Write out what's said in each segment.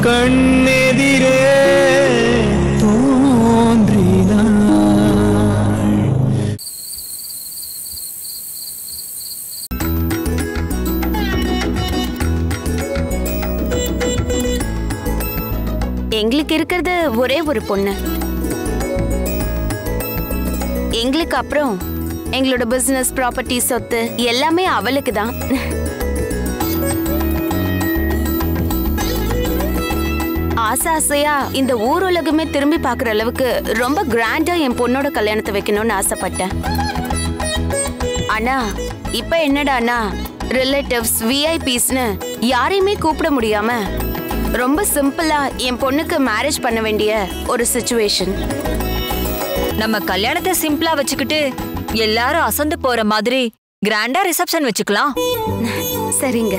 கண்ணெதிரே தோன்றினாள். எங்களுக்கு இருக்கிறது ஒரே ஒரு பொண்ணு. எங்களுக்கு அப்புறம் எங்களோட பிசினஸ், ப்ராப்பர்ட்டி, சொத்து எல்லாமே அவளுக்கு தான். ஆசை ஆசையா இந்த ஊர் உலகமே திரும்பி பார்க்குற அளவுக்கு ரொம்ப கிராண்டா என் பொண்ணோட கல்யாணத்தை வைக்கணும்னு ஆசைப்பட்டேன். ஆனா இப்ப என்னடானா ரிலேட்டிவ்ஸ், விஐபிஸ்னு யாரையுமே கூப்பிட முடியாம ரொம்ப சிம்பிளா என் பொண்ணுக்கு மேரேஜ் பண்ண வேண்டிய ஒரு சிச்சுவேஷன். நம்ம கல்யாணத்தை சிம்பிளா வச்சுக்கிட்டு எல்லாரும் அசந்து போற மாதிரி கிராண்டா ரிசப்ஷன் வச்சுக்கலாம். சரிங்க.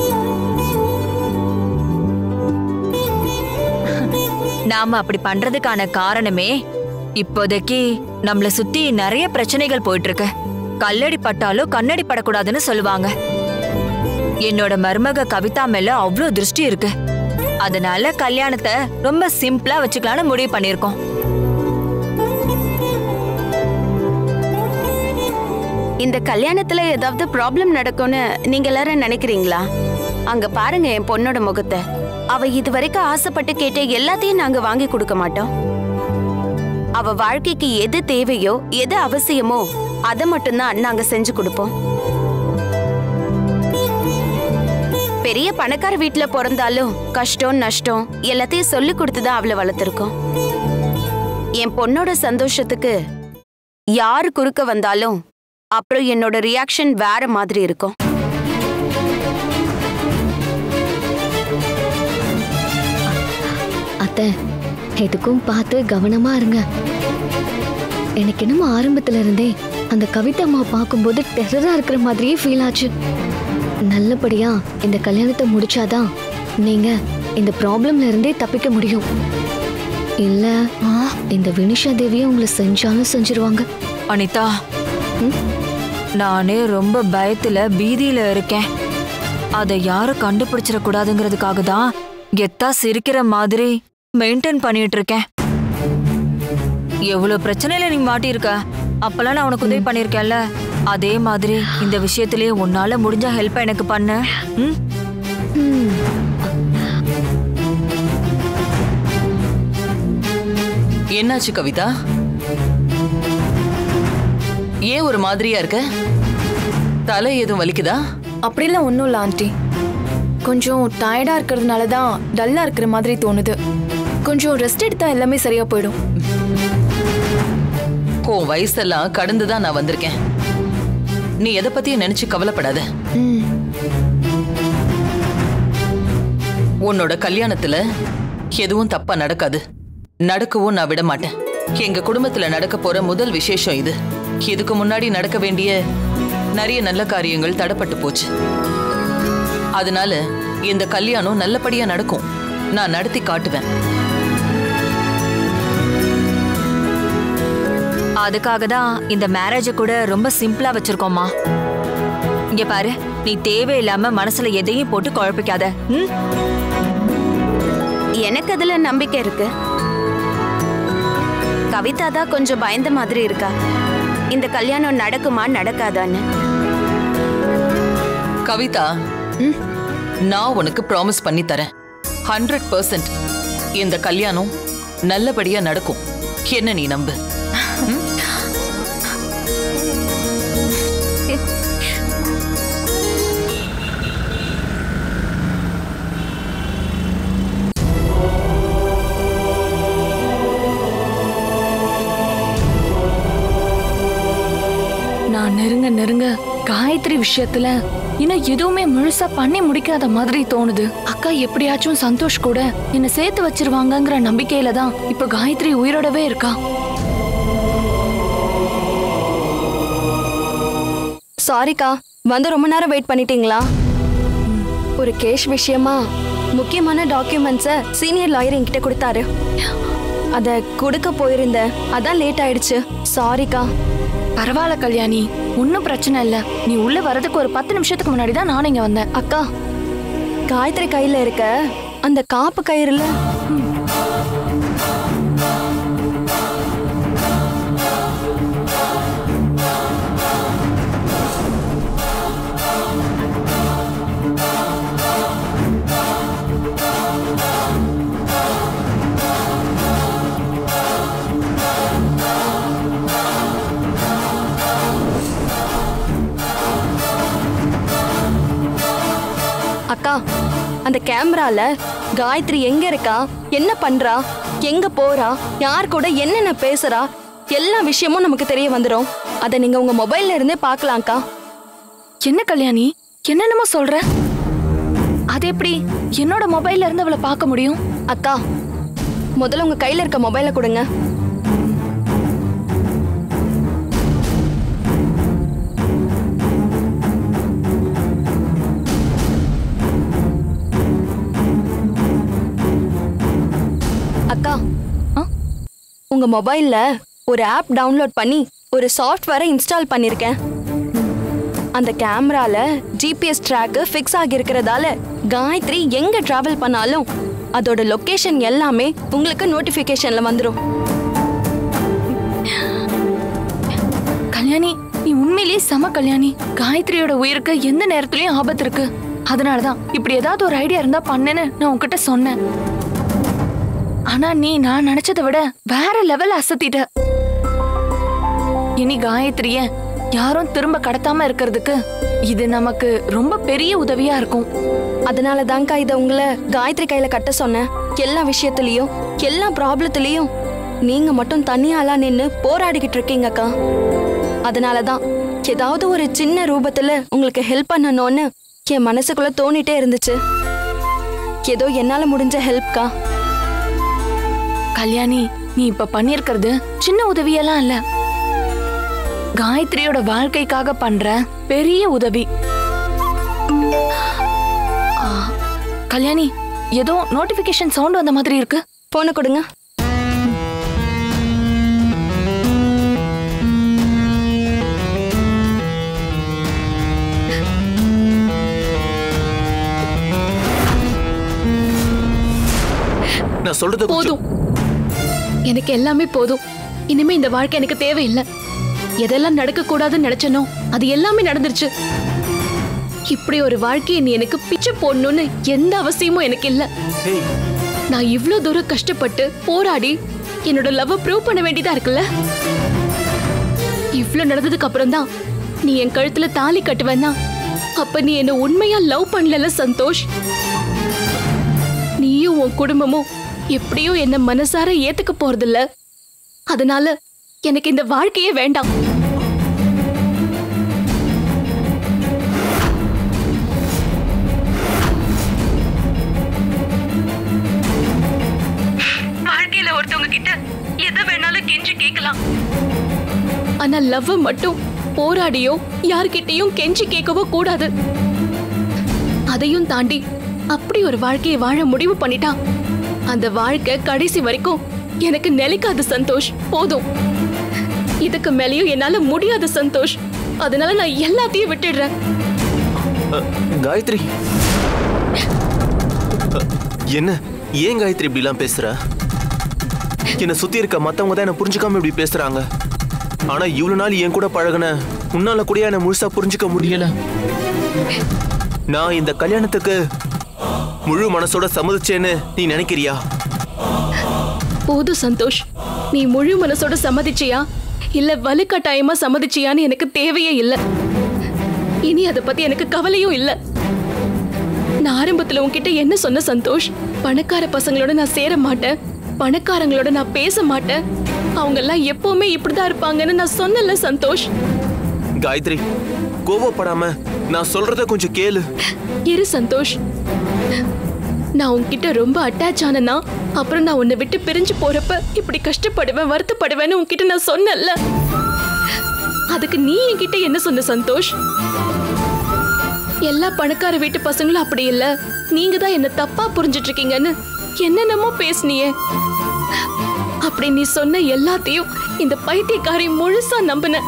நாம அப்படி பண்றதுக்கான காரணமே இப்போதைக்கு நம்மள சுத்தி நிறைய பிரச்சனைகள் போயிட்டு இருக்கு. கல்லடி பட்டாலும் கண்ணடி படக்கூடாதுன்னு சொல்லுவாங்க. என்னோட மருமக கவிதா மேல அவ்வளோ திருஷ்டி இருக்கு. அதனால கல்யாணத்தை ரொம்ப சிம்பிளா வச்சுக்கலாம்னு முடிவு பண்ணிருக்கோம். இந்த கல்யாணத்துல ஏதாவது ப்ராப்ளம் நடக்கும்னு நீங்க எல்லாரும் நினைக்கிறீங்களா? அங்க பாருங்க என் பொண்ணோட முகத்தை. அவ இதுவரைக்கும் ஆசைப்பட்டு கேட்ட எல்லாத்தையும் நாங்க வாங்கி கொடுக்க மாட்டோம். அவ வாழ்க்கைக்கு எது தேவையோ, எது அவசியமோ அதை மட்டும்தான் நாங்க செஞ்சு கொடுப்போம். பெரிய பணக்கார வீட்டுல பிறந்தாலும் கஷ்டம், நஷ்டம் எல்லாத்தையும் சொல்லி கொடுத்துதான் அவளை வளர்த்திருக்கோம். என் பொண்ணோட சந்தோஷத்துக்கு யாரு குறுக்க வந்தாலும் அப்புறம் என்னோட ரியாக்ஷன் வேற மாதிரி இருக்கும். அத்தை, எதுக்கும் பார்த்து கவனமா இருங்க. எனக்கு என்னமோ ஆரம்பத்துல இருந்தே அந்த கவிதா அம்மா பார்க்கும்போது டெரரா இருக்கிற மாதிரியே ஃபீல் ஆச்சு. நல்லபடியா இந்த கல்யாணத்தை முடிச்சாதான் நீங்க இந்த ப்ராப்ளம்ல இருந்தே தப்பிக்க முடியும். இல்ல இந்த வினிஷா தேவியை உங்களை செஞ்சாலும் செஞ்சிருவாங்க. அனிதா, நானே ரொம்ப பயத்துல பீதியில இருக்கேன். அதை யாரும் கண்டுபிடிச்சிட கூடாதுங்கிறதுக்காக தான் கெத்தா சிரிக்கிற மாதிரி மெயின்டைன் பண்ணிட்டு இருக்கேன். எவ்வளவு பிரச்சனையில நீ மாட்டிருக்க. அப்பெல்லாம் நான் உனக்கு உதவி பண்ணிருக்கேன்ல, அதே மாதிரி இந்த விஷயத்திலேயே உன்னால முடிஞ்ச ஹெல்ப் எனக்கு பண்ண. என்னாச்சு கவிதா? ஏன் ஒரு மாதிரியா இருக்க? தலை எதுவும் வலிக்குதா? அப்படிலாம் ஒன்றும் இல்லை ஆண்டி. கொஞ்சம் டயர்டா இருக்கிறதுனால தான் டல்லா இருக்கிற மாதிரி தோணுது. கொஞ்சம் ரெஸ்ட் எடுத்தா எல்லாமே சரியா போயிடும். உன் வயசெல்லாம் கடந்துதான் நான் வந்திருக்கேன். நீ எதை பத்தியும் நினைச்சு கவலைப்படாத. உன்னோட கல்யாணத்துல எதுவும் தப்பா நடக்காது. நடக்கவும் நான் விட மாட்டேன். எங்க குடும்பத்துல நடக்க போற முதல் விசேஷம் இது. இதுக்கு முன்னாடி நடக்க வேண்டிய நிறைய நல்ல காரியங்கள் தடைப்பட்டு போச்சு. அதனால இந்த கல்யாணம் நல்லபடியா நடக்கும். நான் நடத்தி காட்டுவேன். அதுக்காக தான் இந்த மேரேஜ கூட ரொம்ப சிம்பிளா வச்சிருக்கோம்மா. இங்க பாரு, நீ தேவையில்லாம மனசுல எதையும் போட்டு குழப்பிக்காத. எனக்கு அதுல நம்பிக்கை இருக்கு. கவிதா தான் கொஞ்சம் பயந்த மாதிரி இருக்கா. இந்த கல்யாணம் நடக்குமா நடக்காதான்னு. கவிதா, நான் உனக்கு ப்ராமிஸ் பண்ணி தரேன். 100% இந்த கல்யாணம் நல்லபடியா நடக்கும். என்ன நீ நம்பு. நான் நெருங்க காயத்ரி விஷயத்துல இன்னும் எதுவுமே முழுசா பண்ணி முடிக்காத மாதிரி தோணுது. அக்கா எப்படியாச்சும் சந்தோஷ் கூட என்ன சேர்த்து வச்சிருவாங்கங்கிற நம்பிக்கையில தான் இப்ப காயத்ரி உயிரோடவே இருக்கா. சாரிக்கா, வந்து ரொம்ப நேரம் வெயிட் பண்ணிட்டீங்களா? ஒரு கேஷ் விஷயமா முக்கியமான டாக்குமெண்ட்ஸை சீனியர் லாயர் என்கிட்ட கொடுத்தாரு. அதை கொடுக்க போயிருந்தேன், அதான் லேட் ஆயிடுச்சு. சாரிக்கா. பரவாயில்ல கல்யாணி, ஒன்னும் பிரச்சனை இல்ல. நீ உள்ள வரதுக்கு ஒரு 10 நிமிஷத்துக்கு முன்னாடி தான் நானும் இங்க வந்தேன். அக்கா, காயத்ரி கையில இருக்க அந்த காப்பு கயிறுல அக்கா, அந்த கேமரால காயத்ரி எங்க இருக்கா, என்ன பண்றா, எங்க போறா, யார் கூட என்னென்ன பேசுறா, எல்லா விஷயமும் நமக்கு தெரிய வந்துடும். அதை நீங்க உங்க மொபைல்ல இருந்தே பார்க்கலாம்க்கா. என்ன கல்யாணி, என்னென்னமோ சொல்ற? அது எப்படி என்னோட மொபைல்ல இருந்து அவளை பார்க்க முடியும்? அக்கா, முதல்ல உங்க கையில இருக்க மொபைலை கொடுங்க. அக்கா, உங்க மொபைல்ல ஒரு ஆப் டவுன்லோட் பண்ணி ஒரு சாஃப்ட்வேரை இன்ஸ்டால் பண்ணிருக்கேன். அந்த கேமரால ஜிபிஎஸ் ட்ராக் ஃபிக்ஸ் ஆகி இருக்கிறதால காயத்ரி எங்க டிராவல் பண்ணாலும் அதோட லொகேஷன் எல்லாமே உங்களுக்கு நோட்டிபிகேஷன்ல வந்துடும். கல்யாணி, நீ உண்மையிலேயே சம கல்யாணி. காயத்ரியோட உயிருக்கு எந்த நேரத்துலயும் ஆபத்து இருக்கு. அதனாலதான் இப்படி ஏதாவது ஒரு ஐடியா இருந்தா பண்ணேன்னு நான் உன்கிட்ட சொன்னேன். ஆனா நீ நான் நினைச்சதை விட வேற லெவல் அசத்திட்ட. இனி காயத்ரிய யாரும் திரும்ப கடத்தாம இருக்கிறதுக்கு இது நமக்கு ரொம்ப பெரிய உதவியா இருக்கும். அதனால தான்க்கா இதை உங்களை காயத்ரி கையில கட்ட சொன்னேன். எல்லா விஷயத்துலயும் எல்லா ப்ராப்ளத்திலயும் நீங்க மட்டும் தனியாளா நின்னு போராடிக்கிட்டு இருக்கீங்கக்கா. அதனாலதான் ஏதாவது ஒரு சின்ன ரூபத்துல உங்களுக்கு ஹெல்ப் பண்ணணும்னு என் மனசுக்குள்ள தோணிட்டே இருந்துச்சு. ஏதோ என்னால முடிஞ்ச ஹெல்ப்க்கா. கல்யாணி, நீ இப்ப பண்ணிருக்கிறது சின்ன உதவியெல்லாம் இல்ல, காயத்ரியோட வாழ்க்கைக்காக பண்ற பெரிய உதவி. கல்யாணி, ஏதோ நோட்டிபிகேஷன் சவுண்ட் வந்த மாதிரி இருக்கு. போன கொடுங்க. நான் சொல்றது போதும், எனக்கு எல்லாமே போதும். இனிமே இந்த வாழ்க்கை எனக்கு தேவையில்லை. எதெல்லாம் நடக்க கூடாதுன்னு நினைச்சனோ அது எல்லாமே நடந்துருச்சு. இப்படி ஒரு வாழ்க்கையை நீ எனக்கு பிச்சை போடணும்னு எந்த அவசியமும் எனக்கு இல்ல. நான் இவ்ளோ தூரம் கஷ்டப்பட்டு போராடி என்னோட லவ் ப்ரூவ் பண்ண வேண்டியதா இருக்குல்ல. இவ்ளோ நடந்ததுக்கு அப்புறம் தான் நீ என் கழுத்துல தாலி கட்டுவேன்னா அப்ப நீ என்ன உண்மையா லவ் பண்ணல சந்தோஷ். நீயும் உன் குடும்பமும் எப்படியோ என்ன மனசார ஏத்துக்க போறதில்ல. அதனால எனக்கு இந்த வாழ்க்கையே வேண்டாம். வாழ்க்கையில ஒருத்தவங்க கிட்ட எதை வேணாலும் கெஞ்சி கேட்கலாம். ஆனா லவ் மட்டும் போராடியோ யார்கிட்டயும் கெஞ்சி கேட்கவோ கூடாது. அதையும் தாண்டி அப்படி ஒரு வாழ்க்கையை வாழ முடிவு பண்ணிட்டா அந்த வாழ்க்கை கடைசி வரைக்கும் எனக்கு நிலைக்காது சந்தோஷ். போதும், இதுக்கு மேலேயும் என்னால முடியாது சந்தோஷ். அதனால நான் எல்லாத்தையும் விட்டுடுறேன். காயத்ரி, என்ன ஏன் காயத்ரி இப்படி எல்லாம் பேசுற? என்ன சுத்தி இருக்க மத்தவங்க தான் என்ன புரிஞ்சுக்காம இப்படி பேசுறாங்க. ஆனா இவ்வளவு நாள் என் கூட பழகுன உன்னால கூட என்ன முழுசா புரிஞ்சுக்க முடியல. நான் இந்த கல்யாணத்துக்கு முழு மனசோட சம்மதிச்சேன்னு நீ நினைக்கிறியா? போதும் சந்தோஷ், நீ முழு மனசோட சம்மதிச்சியா இல்ல வலுக்கட்டாயமா சம்மதிச்சியான்னு எனக்கு தேவையே இல்ல. இனி அதை பத்தி எனக்கு கவலையும் இல்ல. நான் ஆரம்பத்துல உன்கிட்ட என்ன சொன்ன சந்தோஷ்? பணக்கார பசங்களோட நான் சேர மாட்டேன், பணக்காரங்களோட நான் பேச மாட்டேன், அவங்க எல்லாம் எப்பவுமே இப்படிதான் இருப்பாங்கன்னு நான் சொன்னல சந்தோஷ். காயத்ரி, கோவப்படாம நான் சொல்றத கொஞ்சம் கேளு. இரு சந்தோஷ், நான் உன்கிட்ட ரொம்ப அட்டாச் ஆனனா அப்புறம் நான் உன்னை விட்டு பிரிஞ்சு போறப்ப இப்படி கஷ்டப்படுவேன் வருத்தப்படுவேன்னு உன்கிட்ட நான் சொன்னல. அதுக்கு நீ என்கிட்ட என்ன சொன்ன சந்தோஷ்? எல்லா பணக்கார வீட்டு பசங்களும் அப்படி இல்ல, நீங்க தான் என்ன தப்பா புரிஞ்சிட்டு இருக்கீங்கன்னு என்னென்னமோ பேசுனியே. அப்படி நீ சொன்ன எல்லாத்தையும் இந்த பைத்தியக்காரி முழுசா நம்பின.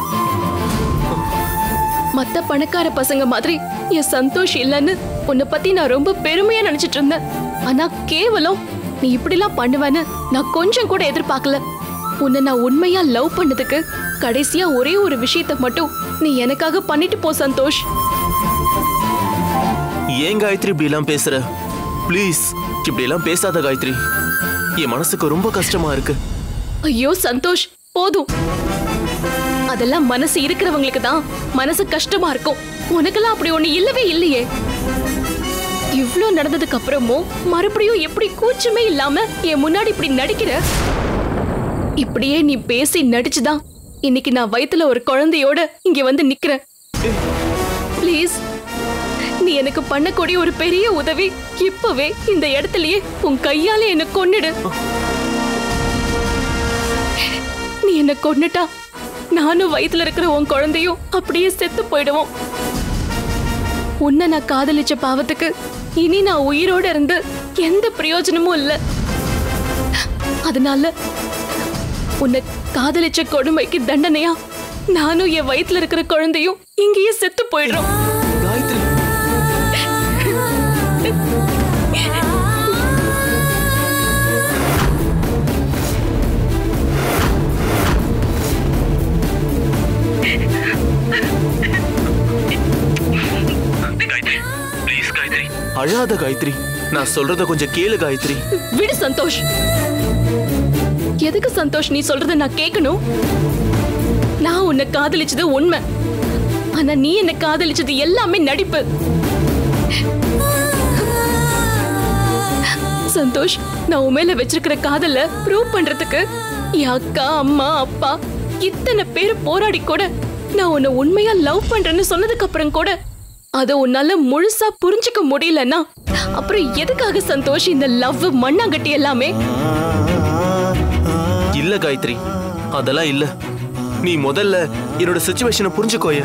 மத்த பணக்கார பசங்க மாதிரி என் சந்தோஷ் இல்லைன்னு உன்னை பத்தி நான் ரொம்ப பெருமையா நினைச்சிட்டு இருந்தேன். ஆனா கேவலம் நீ இப்படிலாம் பண்ணுவேன்னு நான் கொஞ்சம் கூட எதிர்பார்க்கல. உன்னை நான் உண்மையா லவ் பண்ணதுக்கு கடைசியா ஒரே ஒரு விஷயத்தை மட்டும் நீ எனக்காக பண்ணிட்டு போ சந்தோஷ். ஏன் காயத்ரி இப்படி எல்லாம் பேசுற? ப்ளீஸ் இப்படி எல்லாம் பேசாத காயத்ரி. என் மனசுக்கு ரொம்ப கஷ்டமா இருக்கு. ஐயோ சந்தோஷ், போதும். அதெல்லாம் மனசு இருக்கிறவங்களுக்கு தான் மனசு கஷ்டமா இருக்கும். உனக்கெல்லாம் அப்படி ஒண்ணு இல்லவே இல்லையே. இவ்ளோ நடந்ததுக்கு அப்புறமும் மறுபடியும் எப்படி கூச்சமே இல்லாம என் முன்னாடி இப்படி நடிக்கிற? இப்படியே நீ பேசி நடிச்சுதான் இன்னைக்கு நான் வயித்துல ஒரு குழந்தையோட இங்க வந்து நிக்கிறேன். ப்ளீஸ், நீ எனக்கு பண்ணக்கூடிய ஒரு பெரிய உதவி, இப்பவே இந்த இடத்துலயே உன் கையாலே என்ன கொன்னுடு. நீ என்ன கொன்னுட்டா நானும் வயித்துல இருக்கிற உன் குழந்தையும் அப்படியே செத்து போயிடுவோம். உன்னை நான் காதலிச்ச பாவத்துக்கு இனி நான் உயிரோட இருந்து எந்த பிரயோஜனமும் இல்ல. அதனால உன்னை காதலிச்ச கொடுமைக்கு தண்டனையா நானும் என் வயித்துல இருக்கிற குழந்தையும் இங்கேயே செத்து போயிடுறோம். காயத்ரி, அழாத காயத்ரி, நான் சொல்றத கொஞ்சம் கேளு காயத்ரி. விடு சந்தோஷ். எதுக்கு சந்தோஷ் நீ சொல்றத நான் கேட்கணும்? நான் உன்னை காதலிச்சது உண்மை, ஆனா நீ என்ன காதலிச்சது எல்லாமே நடிப்பு. சந்தோஷ், நான் உன் மேல வச்சிருக்கிற காதல ப்ரூவ் பண்றதுக்கு என் அக்கா, அம்மா, அப்பா இத்தனை பேர் போராடி கூட நான் உன்னை உண்மையா லவ் பண்றேன்னு சொன்னதுக்கு அப்புறம் கூட அத உன்னால முழுசா புரிஞ்சுக்க முடியலன்னா அப்புறம் எதுக்காக சந்தோஷ் இந்த லவ் மண்ணாங்கட்டி எல்லாமே? இல்ல காயத்ரி, அதெல்லாம் இல்ல. நீ முதல்ல என்னோட சிச்சுவேஷனை புரிஞ்சுக்கோய.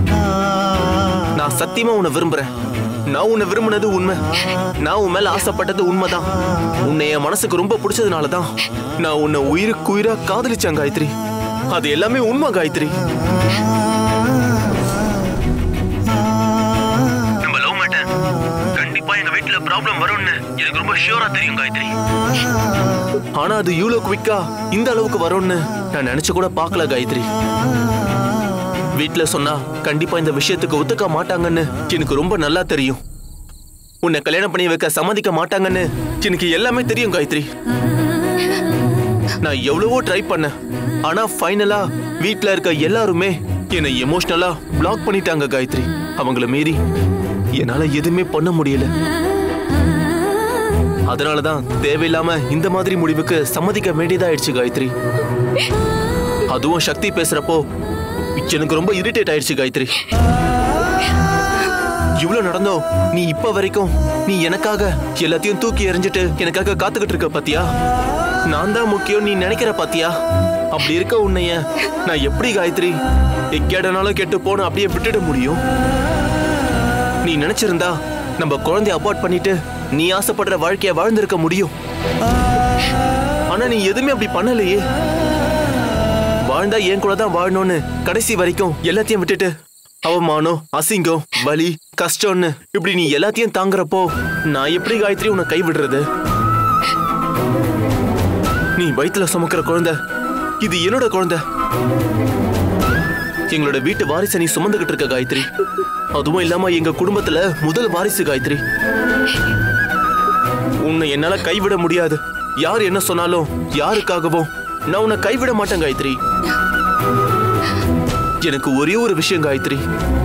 நான் சத்தியமா உன்னை விரும்புறேன். நான் உன்னை விரும்பினது உண்மை. நான் உன் மேல ஆசைப்பட்டது உண்மைதான். உன்னை என் மனசுக்கு ரொம்ப பிடிச்சதுனாலதான் நான் உன்னை உயிருக்கு உயிரா காதலிச்சேன் காயத்ரி. அது எல்லாமே உண்மை காயத்ரி. கண்டிப்பா எங்க வீட்டுல ப்ராப்ளம் வரும்னு எனக்கு ரொம்ப ஷூரா தெரியும் காயத்ரி. ஆனா அது இவ்வளவு குவிக்கா இந்த அளவுக்கு வரும்னு நான் நினைச்சு கூட பார்க்கல காயத்ரி. வீட்டுல சொன்னா கண்டிப்பா இந்த விஷயத்துக்கு ஒத்துக்க மாட்டாங்கன்னு எனக்கு ரொம்ப நல்லா தெரியும். உன்னை கல்யாணம் பண்ணி வைக்க சம்மதிக்க மாட்டாங்கன்னு எனக்கு எல்லாமே தெரியும் காயத்ரி. நான் எவ்வளவோ ட்ரை பண்ணேன். ஆனா ஃபைனலா வீட்டுல இருக்க எல்லாருமே என்னை எமோஷனலா பிளாக் பண்ணிட்டாங்க காயத்ரி. அவங்கள மீறி என்னால எதுவுமே பண்ண முடியல. அதனாலதான் தேவையில்லாம இந்த மாதிரி முடிவுக்கு சம்மதிக்க வேண்டியதாயிடுச்சு காயத்ரி. அதுவும் சக்தி பேசுறப்போ எனக்கு ரொம்ப இரிட்டேட் ஆயிடுச்சு காயத்ரி. இவ்வளவு நடந்தோ நீ இப்ப வரைக்கும் நீ எனக்காக எல்லாத்தையும் தூக்கி எறிஞ்சிட்டு எனக்காக காத்துக்கிட்டு இருக்க பாத்தியா? நான் தான் முக்கியம் நீ நினைக்கிற பாத்தியா? அப்படி இருக்க உன்னைய நான் எப்படி காயத்ரி எக்கேடனாலும் கெட்டு போன அப்படியே விட்டுட முடியும்? நீ நினைச்சிருந்தா நம்ம குழந்தைய அபார்ட் பண்ணிட்டு நீ ஆசைப்படுற வாழ்க்கைய வாழ்ந்திருக்க முடியும். ஆனா நீ எதுவுமே அப்படி பண்ணலையே. வாழ்ந்தா என் கூட தான் வாழணும்னு கடைசி வரைக்கும் எல்லாத்தையும் விட்டுட்டு அவமானம், அசிங்கம், வலி, கஷ்டம்னு இப்படி நீ எல்லாத்தையும் தாங்குறப்போ நான் எப்படி காயத்ரி உன்னை கைவிடுறது? நீ வயித்துல சுமக்கிற குழந்தை இது என்னோட குழந்தை. எங்களோட வீட்டு வாரிசை நீ சுமந்துகிட்டு இருக்க காயத்ரி. அதுவும் இல்லாம எங்க குடும்பத்துல முதல் வாரிசு காயத்ரி. உன்னை என்னால கைவிட முடியாது. யார் என்ன சொன்னாலும் யாருக்காகவும் நான் உன்னை கைவிட மாட்டேன் காயத்ரி. எனக்கு ஒரே ஒரு விஷயம் காயத்ரி,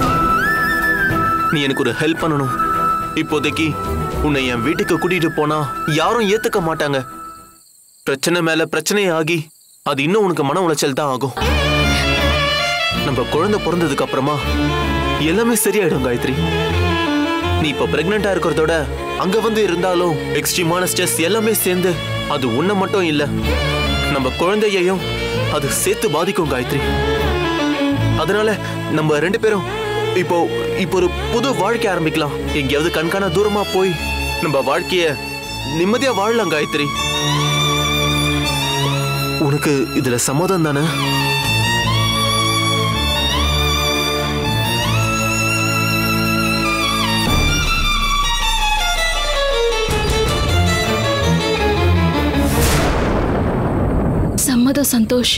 நீ எனக்கு ஒரு ஹெல்ப் பண்ணணும். இப்போதைக்கு உன்னை என் வீட்டுக்கு கூட்டிட்டு போனா யாரும் ஏத்துக்க மாட்டாங்க. பிரச்சனை மேல பிரச்சனை ஆகி அது இன்னும் உனக்கு மன உளைச்சல் தான் ஆகும். நம்ம குழந்தை பிறந்ததுக்கு அப்புறமா எல்லாமே சரியாயிடும் காயத்ரி. நீ இப்ப பிரெக்னெண்டா இருக்கிறதோட அங்க வந்து இருந்தாலும் எக்ஸ்ட்ரீமான ஸ்ட்ரெஸ் எல்லாமே சேர்ந்து அது உன்னை மட்டும் இல்ல நம்ம குழந்தையையும் அது சேர்த்து பாதிக்கும் காயத்ரி. அதனால நம்ம ரெண்டு பேரும் இப்போ ஒரு புது வாழ்க்கை ஆரம்பிக்கலாம். எங்கேயாவது கண்காண தூரமா போய் நம்ம வாழ்க்கைய நிம்மதியா வாழலாம் காயத்ரி. உனக்கு இதுல சம்மதம் தானே? உண்மைதான் சந்தோஷ்.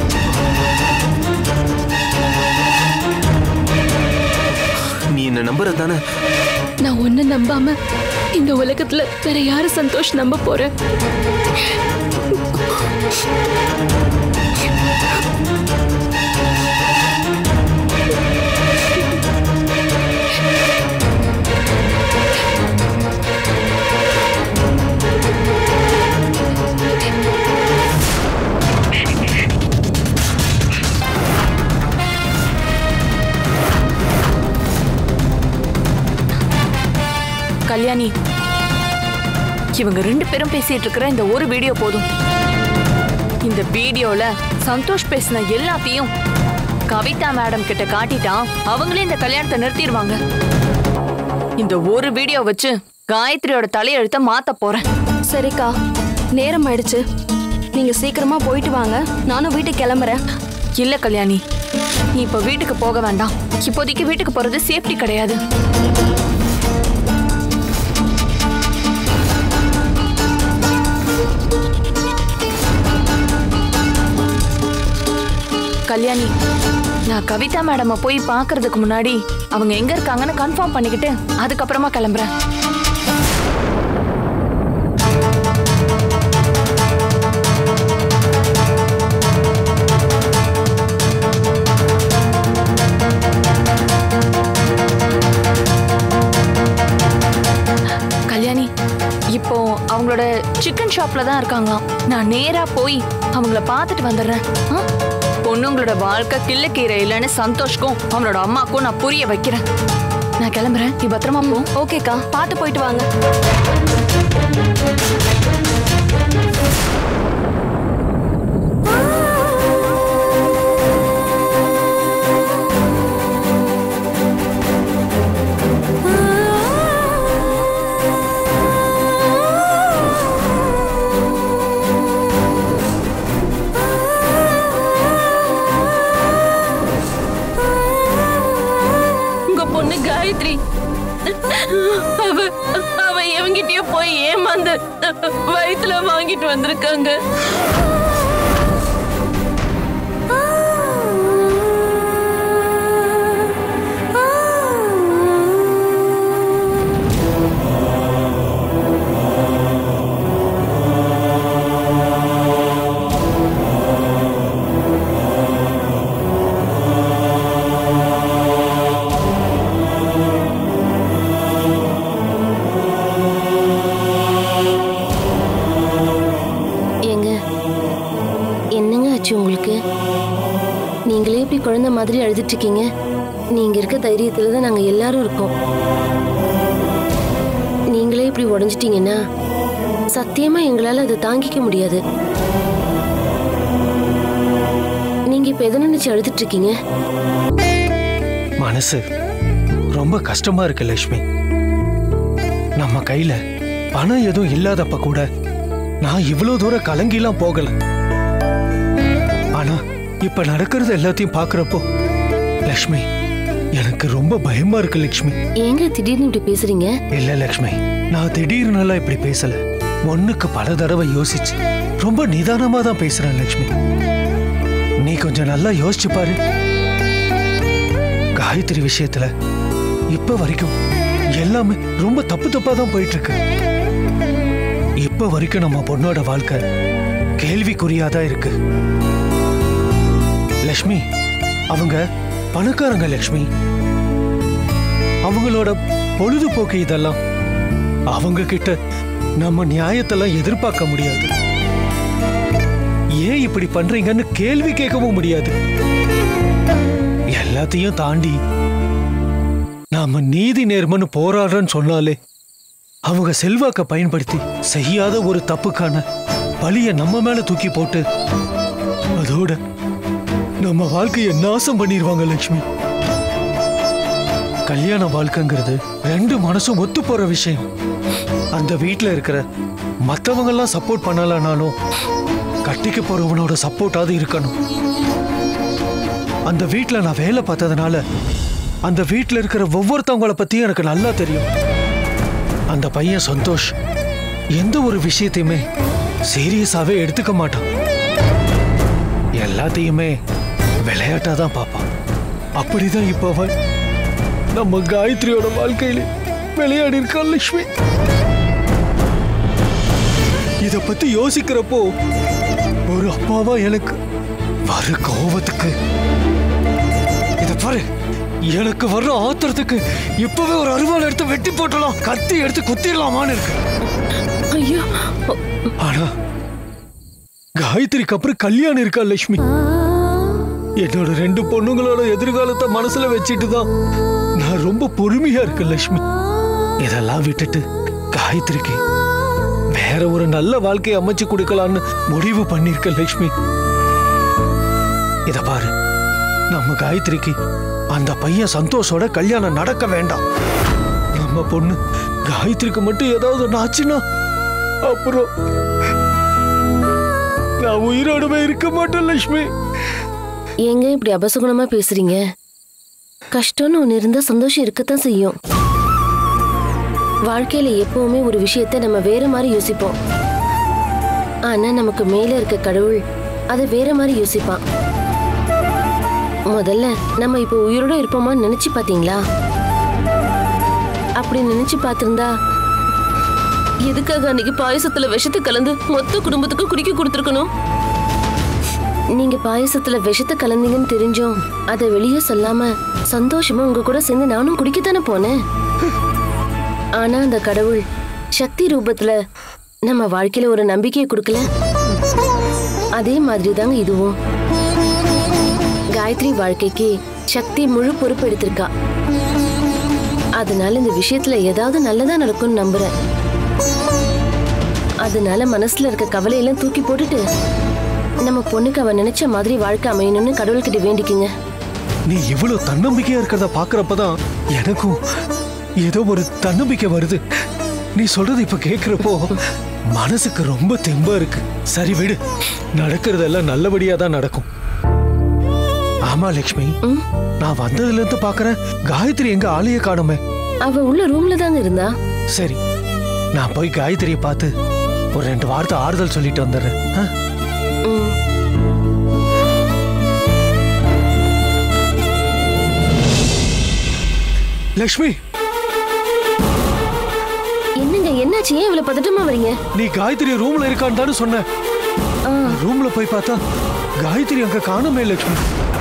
நீ என்ன நம்புற தானே? நான் ஒன்ன நம்பாம இந்த உலகத்துல வேற யாரு சந்தோஷ் நம்ப போறேன்? கல்யாணி, இவங்க 2 பேரும் பேசிட்டு இருக்கிற இந்த ஒரு வீடியோ போதும். இந்த வீடியோல சந்தோஷ் பேசின எல்லாத்தையும் கவிதா மேடம் கிட்ட காட்டிட்டா அவங்களே இந்த கல்யாணத்தை நிறுத்திடுவாங்க. இந்த ஒரு வீடியோ வச்சு காயத்ரியோட தலையெழுத்த மாத்த போறேன். சரிக்கா, நேரம் ஆயிடுச்சு. நீங்க சீக்கிரமா போயிட்டு வாங்க, நானும் வீட்டுக்கு கிளம்புறேன். இல்ல கல்யாணி, நீ இப்ப வீட்டுக்கு போக வேண்டாம். இப்போதைக்கு வீட்டுக்கு போறது சேஃப்டி கிடையாது. கல்யாணி, நான் கவிதா மேடமை போய் பார்க்கறதுக்கு முன்னாடி அவங்க எங்க இருக்காங்கன்னு கன்ஃபார்ம் பண்ணிக்கிட்டு அதுக்கப்புறமா கிளம்புறேன். கல்யாணி, இப்போ அவங்களோட சிக்கன் ஷாப்ல தான் இருக்காங்களாம். நான் நேரா போய் அவங்கள பார்த்துட்டு வந்துடுறேன். பொண்ணுங்களோட வாழ்க்கை கிள்ளக்கீரை இல்லைன்னு சந்தோஷ்க்கும் அவனோட அம்மாக்கும் நான் புரிய வைக்கிறேன். நான் கிளம்புறேன், நீ பத்திரமா போ. ஓகேக்கா, பார்த்து போயிட்டு வாங்க. காயத்ரி, அவ எவங்கிட்டயோ போய் ஏமாந்து வயித்துல வாங்கிட்டு வந்திருக்காங்க. உங்களுக்கு நீங்களே இப்படி குழந்தை மாதிரி அழுதுட்டு இருக்கீங்க. நீங்க இருக்க தைரியத்துல தான் நாங்க எல்லாரும் இருக்கோம். நீங்களே இப்படி உடைஞ்சிட்டீங்கன்னா சத்தியமா எங்களால அதை தாங்கிக்க முடியாது. நீங்க இப்ப எதை நினைச்சு அழுதுட்டு இருக்கீங்க? மனசு ரொம்ப கஷ்டமா இருக்கு லட்சுமி. நம்ம கையில பணம் எதுவும் இல்லாதப்ப கூட நான் இவ்வளவு தூரம் கலங்கிலாம் போகல. ஆனா இப்ப நடக்கிறது எல்லாத்தையும் பாக்குறப்போ லட்சுமி எனக்கு ரொம்ப பயமா இருக்கு லட்சுமி. ஏங்க திடீர்னு இப்படி பேசுறீங்க? இல்ல லட்சுமி, நான் திடீர்னு இப்படி பேசல. ஒண்ணுக்கு பல தடவை யோசிச்சு ரொம்ப நிதானமா தான் பேசுறேன் லட்சுமி. நீ கொஞ்சம் நல்லா யோசிச்சு பாரு. காயத்ரி விஷயத்துல இப்ப வரைக்கும் எல்லாமே ரொம்ப தப்பு தப்பா தான் போயிட்டு இருக்கு. இப்ப வரைக்கும் நம்ம பொண்ணோட வாழ்க்கை கேள்விக்குறியாதான் இருக்கு. லட்சுமி அவங்க பணக்காரங்க லட்சுமி. அவங்களோட பொழுதுபோக்கு இதெல்லாம். அவங்க கிட்ட நம்ம நியாயத்தெல்லாம் எதிர்பார்க்க முடியாது. ஏன் இப்படி பண்றீங்கன்னு கேள்வி கேட்கவும் முடியாது. எல்லாத்தையும் தாண்டி நாம நீதி நேர்மன்னு போராடுறன்னு சொன்னாலே அவங்க செல்வாக்க பயன்படுத்தி செய்யாத ஒரு தப்புக்கான பழிய நம்ம மேல தூக்கி போட்டு அதோட நம்ம வாழ்க்கையை நாசம் பண்ணிடுவாங்க லட்சுமி. கல்யாண வாழ்க்கைங்கிறது ரெண்டு மனசும் ஒத்து போற விஷயம். அந்த வீட்டுல இருக்கிற மத்தவங்க எல்லாம் சப்போர்ட் பண்ணலனாலும் கட்டிக்க போறவனோட சப்போர்ட்டாவது இருக்கணும். அந்த வீட்டுல நான் வேலை பார்த்ததுனால அந்த வீட்டுல இருக்கிற ஒவ்வொருத்தவங்கள பத்தியும் எனக்கு நல்லா தெரியும். அந்த பையன் சந்தோஷ் எந்த ஒரு விஷயத்தையுமே சீரியஸாவே எடுத்துக்க மாட்டான். எல்லாத்தையுமே விளையாட்டா தான் பாப்பா. அப்படிதான் இப்ப அவன் நம்ம காயத்ரியோட வாழ்க்கையில விளையாடி இருக்கான் லட்சுமி. இத பத்தி யோசிக்கிறப்போ ஒரு அப்பாவா எனக்கு வர கோபத்துக்கு, இத பாரு, எனக்கு வர்ற ஆத்திரத்துக்கு இப்பவே ஒரு அருவாள் எடுத்து வெட்டி போட்டலாம், கத்தி எடுத்து குத்திடலாமான்னு இருக்கு. ஐயோ, ஆனா காயத்ரிக்கு அப்புறம் கல்யாணம் இருக்கா லட்சுமி. என்னோட 2 பொண்ணுங்களோட எதிர்காலத்தை மனசுல வச்சுட்டு தான் நான் ரொம்ப பொறுமையா இருக்கேன் லட்சுமி. இதெல்லாம் விட்டுட்டு காயத்ரிக்கு வேற ஒரு நல்ல வாழ்க்கையை அமைச்சு கொடுக்கலான்னு முடிவு பண்ணிருக்க லட்சுமி. இத பாரு, நம்ம காயத்ரிக்கு அந்த பையன் சந்தோஷோட கல்யாணம் நடக்க வேண்டாம். நம்ம பொண்ணு காயத்ரிக்கு மட்டும் ஏதாவது ஆச்சுன்னா அப்புறம் நான் உயிரோடவே இருக்க மாட்டேன் லட்சுமி. ஏங்க இப்படி அபசகுணமா பேசுறீங்க? கஷ்டம்னு ஒண்ணு இருந்தா சந்தோஷம் இருக்கத்தான் செய்யும். வாழ்க்கையில எப்பவுமே ஒரு விஷயத்தை நம்ம வேற மாதிரி யோசிப்போம். ஆனா நமக்கு மேல இருக்க கடவுள் அதை வேற மாதிரி யோசிப்பான். முதல்ல நம்ம இப்ப உயிரோட இருப்போமான்னு நினைச்சு பாத்தீங்களா? அப்படி நினைச்சு பாத்திருந்தா எதுக்காக அன்னைக்கு பாயசத்துல விஷத்தை கலந்து மொத்த குடும்பத்துக்கும் குடிக்க கொடுத்துருக்கணும்? நீங்க பாயசத்துல விஷத்தை கலந்தீங்கன்னு தெரிஞ்சோம் அதை வெளியே சொல்லாம சந்தோஷமா உங்க கூட சேர்ந்து நானும் குடிக்கத்தானே போனேன். ஆனா அந்த கடவுள் சக்தி ரூபத்துல நம்ம வாழ்க்கையில ஒரு நம்பிக்கையை கொடுக்கல. அதே மாதிரி தாங்க இதுவும். காயத்ரி வாழ்க்கைக்கு சக்தி முழு பொறுப்பு எடுத்திருக்கா. அதனால இந்த விஷயத்துல ஏதாவது நல்லதா நடக்கும்னு நம்புறேன். அதனால மனசுல இருக்க கவலையெல்லாம் தூக்கி போட்டுட்டு நம்ம பொண்ணுக்கு அவ நினைச்ச மாதிரி வாழ்க்கை அமையணும்னு கடவுள்கிட்ட வேண்டிக்குங்க. நீ இவ்வளவு தன்னம்பிக்கையா இருக்கிறத பாக்குறப்பதான் எனக்கும் ஏதோ ஒரு தன்னம்பிக்கை வருது. நீ சொல்றது இப்ப கேக்குறப்போ மனசுக்கு ரொம்ப தெம்பா இருக்கு. சரி விடு, நடக்கிறதெல்லாம் நல்லபடியா தான் நடக்கும். ஆமா லட்சுமி, நான் வந்ததுல இருந்து பாக்குறேன் காயத்ரி எங்க ஆளைய காணுமே. அவ உள்ள ரூம்ல தாங்க இருந்தா. சரி, நான் போய் காயத்ரியை பார்த்து ஒரு 2 வார்த்தை ஆறுதல் சொல்லிட்டு வந்துடுறேன். லட்சுமி, என்னங்க என்னாச்சு? ஏன் இவ்வளவு பதட்டமா வரீங்க? நீ காயத்ரி ரூம்ல இருக்கான்னு தானே சொன்ன. ரூம்ல போய் பார்த்தா காயத்ரி அங்க காணுமே லட்சுமி.